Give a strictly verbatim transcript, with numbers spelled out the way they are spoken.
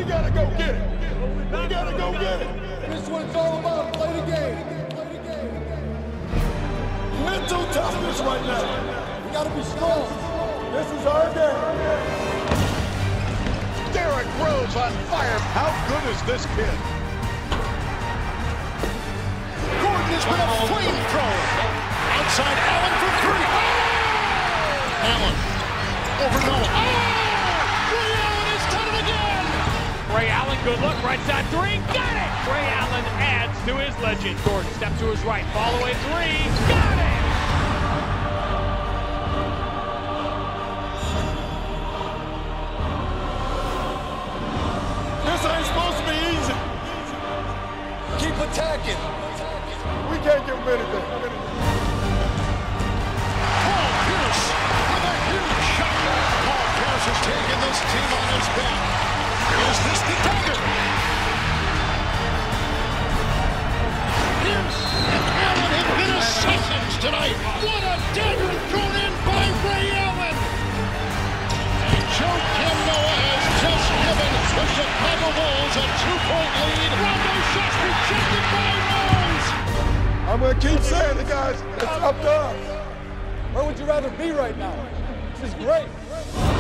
gotta go get it. We gotta go get it. This is what it's all about. Play the game. Play the game. Mental toughness right now. We gotta be strong. This is our game. Derrick Rose on fire. How good is this kid? Gordon has been a flamethrower. Outside Allen for three. Allen over Noah. Oh! Ray Allen has done it again. Ray Allen, good look, right side three, got it! Ray Allen adds to his legend. Gordon, step to his right, fall away three, got it! This ain't supposed to be easy. Keep attacking. We can't give them anything. Paul Pierce with a huge shot. Paul Pierce has taken this team on his back. Is this the dagger? Pierce and Allen have been assassins tonight. What a dagger thrown in by Ray Allen. And Joe Kim Noah has just given the Chicago Bulls a two-point lead. Rondo shots rejected by Rose. I'm gonna keep saying it, guys. It's up to us. Where would you rather be right now? This is great.